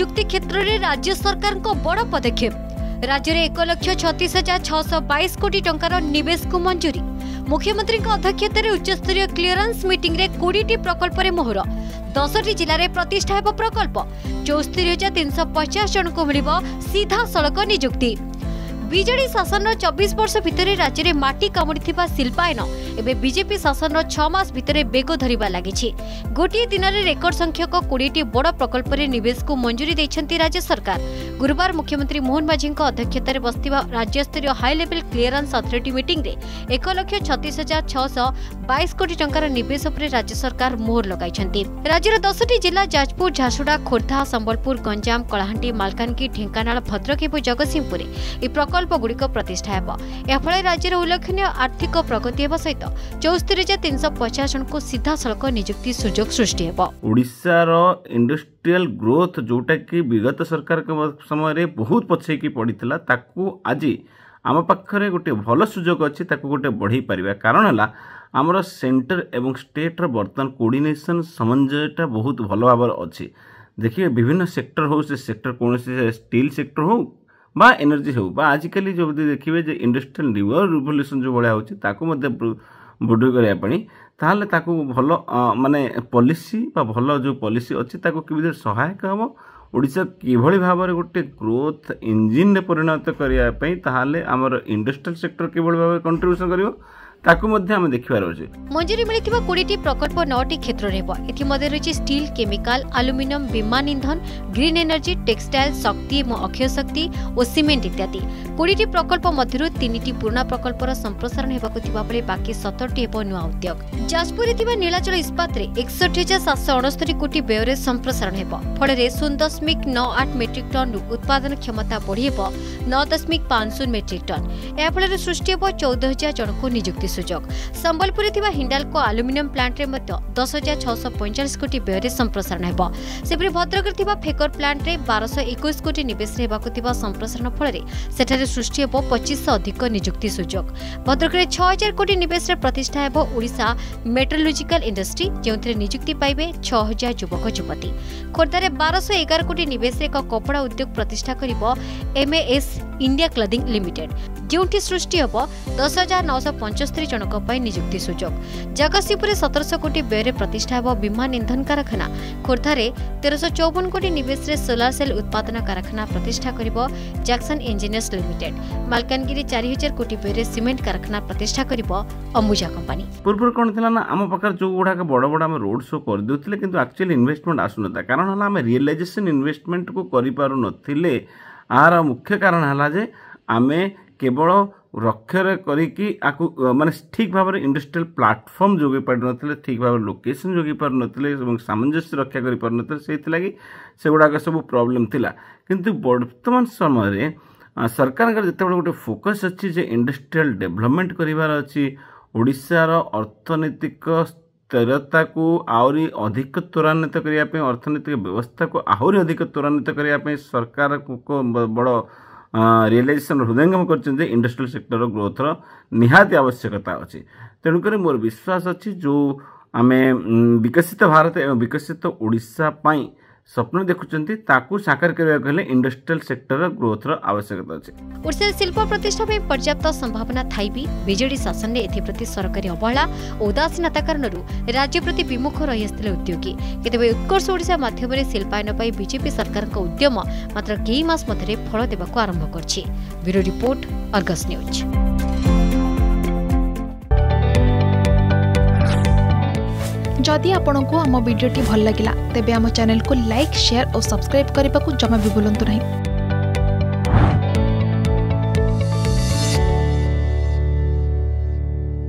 नियुक्ति क्षेत्र में राज्य सरकार को बड़ पदक्षेप। राज्य में 1,36,622 कोटी टंकार निवेश को मंजूरी। मुख्यमंत्री अध्यक्षता में उच्चस्तरीय क्लीयरेंस मीटिंग रे 20 प्रकल्प रे मोहर। 10 जिले में प्रतिष्ठा हेब प्रकल्प। 74,350 जन को मिलिबो सीधा सड़क नियुक्ति। बीजेडी शासन 24 वर्ष भितर राज्य में माटी कामुड़ी शिल्पायन एवं बीजेपी शासन 6 मास भितर बेग धरवा लगी। गोटे दिन में रेकर्ड संख्यक 20 बड़ प्रकल्प रे निवेश को मंजूरी देछंती राज्य सरकार। गुरुवार मुख्यमंत्री मोहन माझी अध्यक्षतार बसथिबा राज्य स्तरीय high level clearance authority meeting रे 1,36,622 कोटी टंकार निवेश पर राज्य सरकार मोहर लगाइछंती। राज्यर 10टी जिला जाजपुर, झारसुगुड़ा, खोर्धा, संबलपुर, गंजाम, कलाहांडी, मालकानगिरी, ढेंकानाल, भद्रक और जगतसिंहपुर ए प्रकल्प गुड़िक प्रतिष्ठा हेब। एफल राज्य उल्लेखनीय आर्थिक प्रगति हेबा सहित 74,350 जन को सीधा सड़क नियुक्ति सुजोग सृष्टि हेब। ओडिशा रो इंडस्ट्रियल ग्रोथ जोटा कि विगत सरकार के समय रे बहुत पछे की पड़ीला ताकू आज आम पाखरे गोटे भल सुजोग अच्छी ताकू गोटे बढ़ई पारिबा। कारण हला हमर सेंटर एवं स्टेट रो बर्तन कोऑर्डिनेशन समन्वयटा बहुत भल भाव अच्छी। देखिए विभिन्न सेक्टर हो से सेक्टर कौन से स्टील सेक्टर हो बा एनर्जी हो बा आजिकल जो देखिए जे इंडस्ट्रियल न्यू रिवोल्यूशन जो भाया होची ताकू मध्य बढ़ई करिया पणी ताहले ताकू भल माने पॉलिसी बा भल जो पॉलिसी अच्छी ताकू किबि सहायक हम ओडिशा किभଳି भाबरे गोटे ग्रोथ इंजिन रे परिणत करिया पई ताहले हमर इंडस्ट्रियल सेक्टर किभଳି भाबरे कंट्रीब्यूशन करिवो ताकू मध्य हम देखिबार अछि। मंजूरी मिलिथिबा 20टी प्रकल्प 9टी क्षेत्र रहबो। एथि मध्ये रहिछि स्टील, केमिकल, एल्युमिनियम, विमान इंधन, ग्रीन एनर्जी, टेक्सटाइल, शक्ति और अक्षय शक्ति और सीमेंट इत्यादि। 20टी प्रकल्प मध्यरु 3टी पुराना प्रकल्पर संप्रसारण हेबाकु थिबा बेले बाकी 17टी हेबो नुआ उद्योग। जाजपुर रे थिबा नीलाचल इस्पात रे 61,769 कोटी व्यय रे संप्रसारण हेबो। फळे रे 0.98 मेट्रिक टन उत्पादन क्षमता बढ़ी हेबो 9.50 मेट्रिक टन। या फळे सृष्टि हेबो 14,000 जन को नियुक्ति सुजोग। संबलपुर थिबा हिंडाल्को एल्युमिनियम प्लांट रे मध्य 10,645 कोटी व्यय रे संप्रसारण हेबो। सेपरि भद्रक रे थिबा फेकर प्लांट रे 1221 कोटी निवेश रे हेबाकु थिबा संप्रसारण फळ रे सेठारे सृष्टि हेबो 25 अधिक नियुक्ति सुजोग। भद्रक रे 6,000 कोटी निवेश रे प्रतिष्ठा हेबो ओडिशा मेटलर्जिकल इंडस्ट्री जेउथरे नियुक्ति पाइबे 6,000 युवक युवती। खोर्धा रे 1211 कोटी निवेश रे एक कपड़ा उद्योग प्रतिष्ठा करिबो एमएएस इंडिया क्लोथिंग लिमिटेड जेउठी सृष्टि हेबो 10,975 जनक पई नियुक्ति सुजोग। जगतसिंहपुर 1700 कोटी व्यय रे प्रतिष्ठा हेबो विमान इंधन कारखाना। खोर्धा रे 1354 कोटी निवेश रे सोलार सेल उत्पादन कारखाना प्रतिष्ठा करिबो जैक्सन इंजीनियर्स लिमिटेड। मालकानगिरी 4000 कोटी व्यय रे सीमेंट कारखाना प्रतिष्ठा करिबो अंबुजा कंपनी। पूर्व कोन थिला ना आम पाखर जो गुडा के बड़ बड़ हम रोड शो कर देउथिले किंतु एक्चुअली इन्वेस्टमेंट आसुनता। कारण हला हम रियलाइजेशन इन्वेस्टमेंट को करि पारु नथिले। आर मुख्य कारण हला जे आमे केवल रक्षर करिकी माने ठीक भाव में इंडस्ट्रियल प्लाटफॉर्म जोगे पार नथिले, ठीक भाव लोकेशन जोगे पार नथिले एवं सामंजस्य रक्षा करि पार नथिले। सेति लागि से गुडा सब प्रॉब्लम थिला। किंतु वर्तमान समय रे सरकार का जते गोटे फोकस अच्छी जे इंडस्ट्रियल डेवलपमेंट करिवार अछि। ओडिशा रो अर्थनैतिक स्थिरता को आउरी अधिक त्वरान्वित करिया पे, अर्थनैतिक व्यवस्था को आहुरी अधिक त्वरान्वित करिया पे सरकार को बड़ रियलाइजेशन हृदयंगम कर इंडस्ट्रियल सेक्टर ग्रोथ निहाती आवश्यकता अच्छी। तेणुक मोर विश्वास अच्छी जो आमे विकसित भारत एवं विकसित ओडिशा पाई स्वप्न देखुचंती ताकू साकार करबा कहले इंडस्ट्रियल सेक्टर ग्रोथ रो आवश्यकता अछि। ओडिशा शिल्प प्रतिष्ठा में पर्याप्त संभावना थाई भी बीजेडी शासन ने एथि प्रति सरकारी अवहेला और उदासीनता कारणरू राज्य प्रति विमुख रही आस्थिले उद्योगी। केतबे उत्कर्ष ओडिशा माध्यम रे शिल्पायन पाई बीजेपी सरकार का उद्यम मात्र केई मास मध्यरे फल देबाकू आरंभ करछि। Bureau report, Argus news. जदि आपंक आम भिडी भल लगा तेब आम चैनल को लाइक, शेयर और सब्सक्राइब करने को जमा भी भूलु नहीं।